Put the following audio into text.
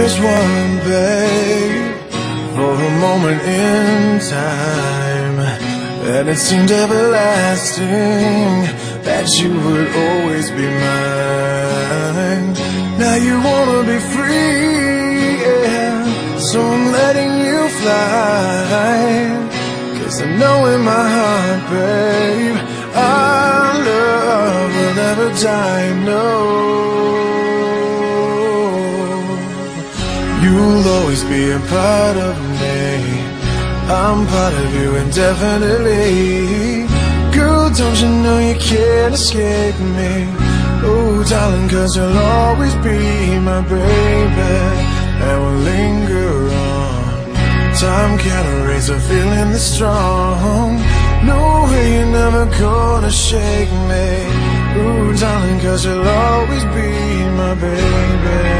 is one, babe, for a moment in time, and it seemed everlasting that you would always be mine. Now you wanna be free, yeah, so I'm letting you fly. 'Cause I know in my heart, babe, our love will never die, no. You'll always be a part of me, I'm part of you indefinitely. Girl, don't you know you can't escape me? Oh, darling, 'cause you'll always be my baby, and we'll linger on. Time can't erase a feeling that's strong. No way, you're never gonna shake me. Ooh, darling, 'cause you'll always be my baby.